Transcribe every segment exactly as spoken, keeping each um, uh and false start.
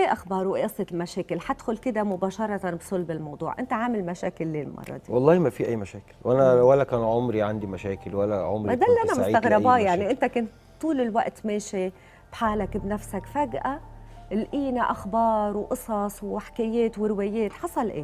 ايه اخبار وايه قصه المشاكل؟ حدخل كده مباشره بصلب الموضوع، انت عامل مشاكل ليه المره دي؟ والله ما في اي مشاكل، وانا مم. ولا كان عمري عندي مشاكل ولا ما عمري ده اللي كنت انا سعيد لاي مستغرباه، مشاكل. يعني انت كنت طول الوقت ماشي بحالك بنفسك، فجاه لقينا اخبار وقصص وحكايات وروايات، حصل ايه؟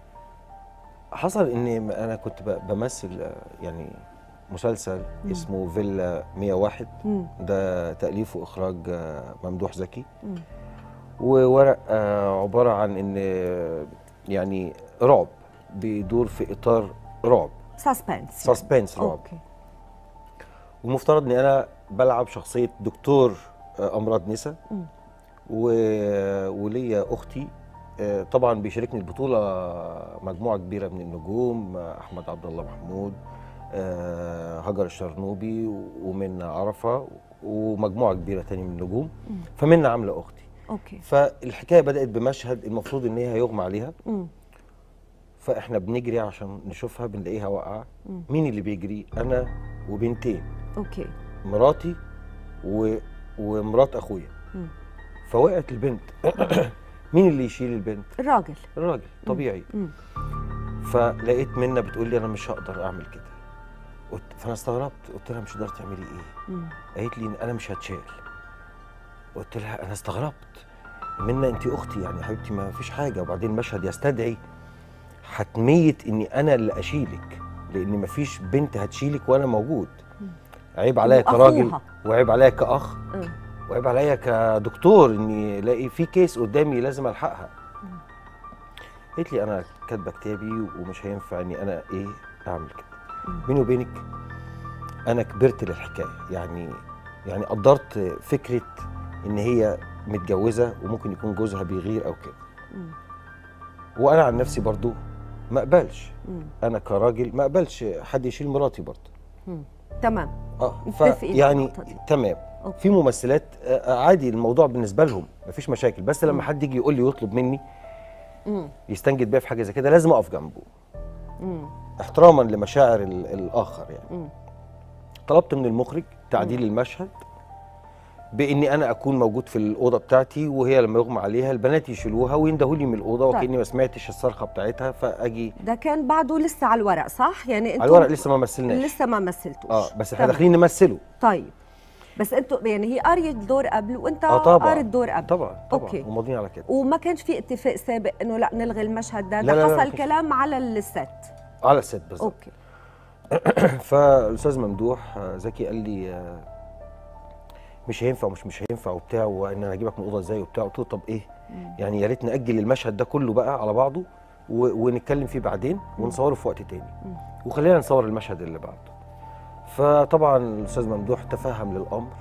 حصل ان انا كنت ب- بمثل آه، يعني مسلسل مم. اسمه فيلا مية وواحد. مم. ده تأليف واخراج آه، ممدوح زكي. مم. وورق آه، عبارة عن ان آه، يعني رعب، بيدور في اطار رعب، سسبنس سسبنس يعني. رعب. اوكي. والمفترض ان انا بلعب شخصية دكتور آه، امراض نسا، مم. و- وليا اختي. آه، طبعا بيشاركني البطوله مجموعه كبيره من النجوم، آه، احمد عبد الله محمود، آه، هاجر الشرنوبي، ومنى عرفه، ومجموعه كبيره تاني من النجوم. مم. فمنى عامله اختي. اوكي. فالحكايه بدات بمشهد المفروض ان هي هيغمى عليها، مم. فاحنا بنجري عشان نشوفها، بنلاقيها واقعه. مم. مين اللي بيجري؟ انا وبنتين، اوكي. مراتي و... ومرات اخويا. مم. فوقعت البنت. مين اللي يشيل البنت؟ الراجل. الراجل طبيعي. مم. فلقيت منى بتقول لي انا مش هقدر اعمل كده. قلت فانا استغربت، قلت لها مش هتقدري تعملي ايه؟ مم. قالت لي انا مش هتشال. قلت لها انا استغربت، منى انت اختي يعني يا حبيبتي ما فيش حاجه، وبعدين المشهد يستدعي حتميه اني انا اللي اشيلك، لان ما فيش بنت هتشيلك وانا موجود. عيب عليا كراجل، وأخوها. وعيب عليا كاخ، مم. وعيب عليا كدكتور اني الاقي في كيس قدامي لازم الحقها. قالت لي انا كاتبه كتابي ومش هينفع اني انا ايه اعمل كده. بيني وبينك انا كبرت للحكايه، يعني يعني قدرت فكره ان هي متجوزه وممكن يكون جوزها بيغير او كده. مم. وانا عن نفسي برضو ما اقبلش، مم. انا كراجل ما اقبلش حد يشيل مراتي برضو. مم. تمام. اه متفقين يعني على النقطة دي. تمام. أوكي. في ممثلات آه، عادي الموضوع بالنسبه لهم مفيش مشاكل، بس لما مم. حد يجي يقول لي ويطلب مني مم. يستنجد بيا في حاجه زي كده لازم اقف جنبه مم. احتراما لمشاعر ال- الاخر يعني. مم. طلبت من المخرج تعديل المشهد باني انا اكون موجود في الاوضه بتاعتي، وهي لما يغمى عليها البنات يشيلوها ويندهوا لي من الاوضه، طيب. وكاني ما سمعتش الصرخه بتاعتها، فاجي. ده كان بعده لسه على الورق صح؟ يعني انتوا على الورق لسه ما مثلناش. لسه ما مثلتوش. اه بس احنا تمام. داخلين نمثله. طيب بس انتوا يعني هي قاريه الدور قبل وانت اه طبعا قاري الدور قبل. طبعا طبعا اوكي. وماضيين على كده. وما كانش في اتفاق سابق انه لا نلغي المشهد ده، لا ده لا لا حصل ما كانش. كلام على الست. على الست بالظبط. اوكي. فالاستاذ ممدوح آه، زكي قال لي آه، مش هينفع ومش مش هينفع وبتاع، وان انا اجيبك من الاوضه ازاي وبتاع. قلت له طب ايه؟ مم. يعني يا ريت ناجل المشهد ده كله بقى على بعضه و- ونتكلم فيه بعدين ونصوره في وقت تاني، مم. وخلينا نصور المشهد اللي بعده. فطبعا الاستاذ ممدوح تفهم للامر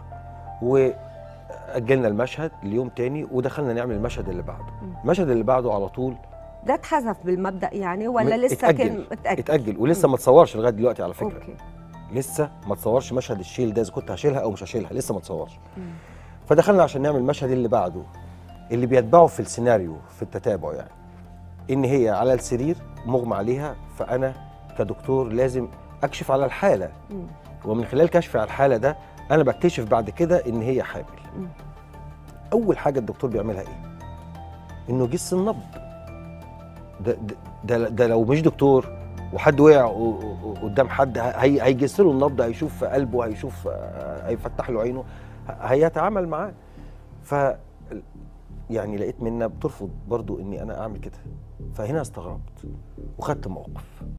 واجلنا المشهد ليوم تاني، ودخلنا نعمل المشهد اللي بعده. مم. المشهد اللي بعده على طول ده اتحذف بالمبدأ يعني ولا م- لسه اتأجل. كان متأجل؟ اتاجل ولسه ما اتصورش لغايه دلوقتي على فكره. اوكي. لسه ما تصورش مشهد الشيل ده، اذا كنت هشيلها او مش هشيلها لسه ما تصورش. مم. فدخلنا عشان نعمل المشهد اللي بعده اللي بيتبعه في السيناريو في التتابع، يعني ان هي على السرير مغمى عليها، فانا كدكتور لازم اكشف على الحاله، مم. ومن خلال كشفي على الحاله ده انا بكتشف بعد كده ان هي حامل. مم. اول حاجه الدكتور بيعملها ايه؟ انه يجس النبض. ده ده, ده, ده لو مش دكتور وحد وقع و- و- قدام حد هي هيجس له النبض، هيشوف قلبه، هيشوف آه، هيفتح له عينه، ه- هيتعامل معاه. ف يعني لقيت منها بترفض برضو اني انا اعمل كده، فهنا استغربت وخدت موقف.